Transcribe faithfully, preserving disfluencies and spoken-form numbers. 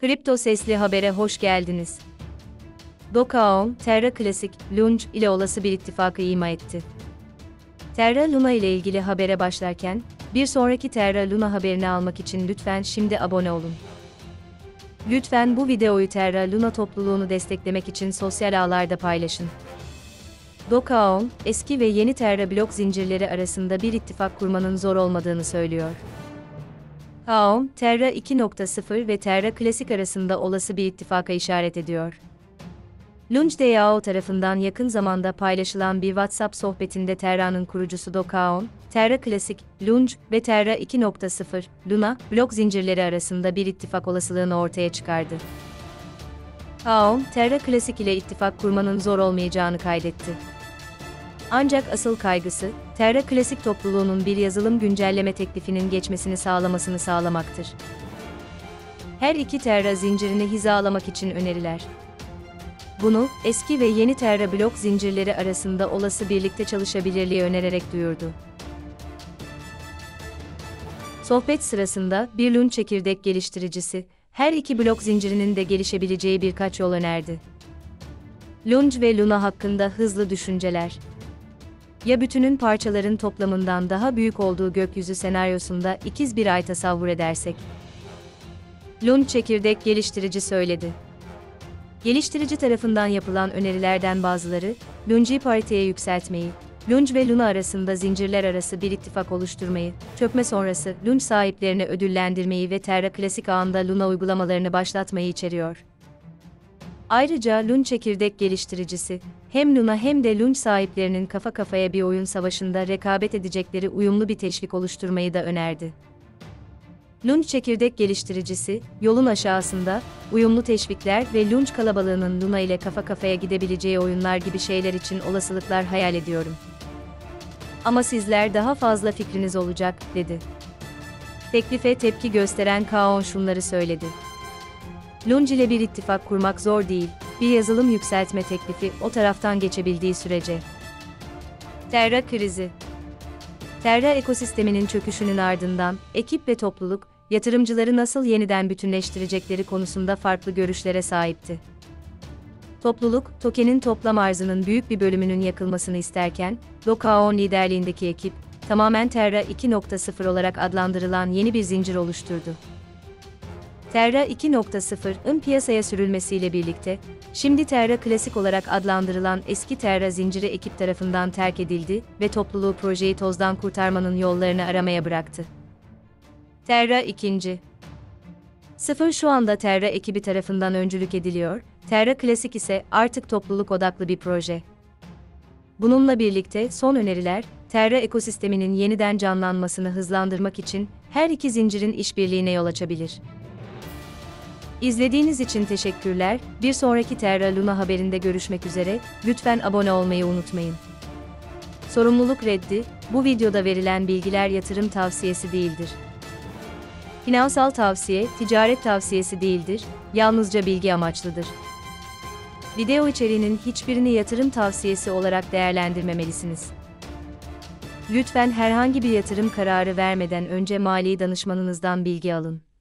Kripto Sesli Haber'e hoş geldiniz. Do Kwon, Terra Classic, Lunge ile olası bir ittifakı ima etti. Terra Luna ile ilgili habere başlarken, bir sonraki Terra Luna haberini almak için lütfen şimdi abone olun. Lütfen bu videoyu Terra Luna topluluğunu desteklemek için sosyal ağlarda paylaşın. Do Kwon, eski ve yeni Terra blok zincirleri arasında bir ittifak kurmanın zor olmadığını söylüyor. Kwon, Terra iki nokta sıfır ve Terra Classic arasında olası bir ittifaka işaret ediyor. LungeDAO tarafından yakın zamanda paylaşılan bir WhatsApp sohbetinde Terra'nın kurucusu Do Kwon, Terra Classic, Lunge ve Terra iki nokta sıfır, Luna, blok zincirleri arasında bir ittifak olasılığını ortaya çıkardı. Kwon, Terra Classic ile ittifak kurmanın zor olmayacağını kaydetti. Ancak asıl kaygısı, Terra Classic topluluğunun bir yazılım güncelleme teklifinin geçmesini sağlamasını sağlamaktır. Her iki Terra zincirini hizalamak için öneriler. Bunu, eski ve yeni Terra blok zincirleri arasında olası birlikte çalışabilirliği önererek duyurdu. Sohbet sırasında, bir Lunge çekirdek geliştiricisi, her iki blok zincirinin de gelişebileceği birkaç yol önerdi. Lunge ve Luna hakkında hızlı düşünceler. Ya bütünün parçaların toplamından daha büyük olduğu gökyüzü senaryosunda ikiz bir ay tasavvur edersek? Lunge çekirdek geliştirici söyledi. Geliştirici tarafından yapılan önerilerden bazıları, Lunge'yi pariteye yükseltmeyi, Lunge ve Luna arasında zincirler arası bir ittifak oluşturmayı, çökme sonrası Lunge sahiplerini ödüllendirmeyi ve Terra Classic ağında Luna uygulamalarını başlatmayı içeriyor. Ayrıca Lunge çekirdek geliştiricisi, hem Luna hem de Lunge sahiplerinin kafa kafaya bir oyun savaşında rekabet edecekleri uyumlu bir teşvik oluşturmayı da önerdi. Lunge çekirdek geliştiricisi, yolun aşağısında, uyumlu teşvikler ve Lunge kalabalığının Luna ile kafa kafaya gidebileceği oyunlar gibi şeyler için olasılıklar hayal ediyorum. Ama sizler daha fazla fikriniz olacak, dedi. Teklife tepki gösteren Kwon şunları söyledi. Lunge ile bir ittifak kurmak zor değil, bir yazılım yükseltme teklifi o taraftan geçebildiği sürece. Terra krizi. Terra ekosisteminin çöküşünün ardından, ekip ve topluluk, yatırımcıları nasıl yeniden bütünleştirecekleri konusunda farklı görüşlere sahipti. Topluluk, tokenin toplam arzının büyük bir bölümünün yakılmasını isterken, Do Kwon liderliğindeki ekip, tamamen Terra iki nokta sıfır olarak adlandırılan yeni bir zincir oluşturdu. Terra iki nokta sıfır'ın piyasaya sürülmesiyle birlikte, şimdi Terra Classic olarak adlandırılan eski Terra zinciri ekip tarafından terk edildi ve topluluğu projeyi tozdan kurtarmanın yollarını aramaya bıraktı. Terra ikinci. Sıfır şu anda Terra ekibi tarafından öncülük ediliyor, Terra Classic ise artık topluluk odaklı bir proje. Bununla birlikte son öneriler, Terra ekosisteminin yeniden canlanmasını hızlandırmak için her iki zincirin işbirliğine yol açabilir. İzlediğiniz için teşekkürler. Bir sonraki Terra Luna haberinde görüşmek üzere. Lütfen abone olmayı unutmayın. Sorumluluk reddi, bu videoda verilen bilgiler yatırım tavsiyesi değildir. Finansal tavsiye, ticaret tavsiyesi değildir, yalnızca bilgi amaçlıdır. Video içeriğinin hiçbirini yatırım tavsiyesi olarak değerlendirmemelisiniz. Lütfen herhangi bir yatırım kararı vermeden önce mali danışmanınızdan bilgi alın.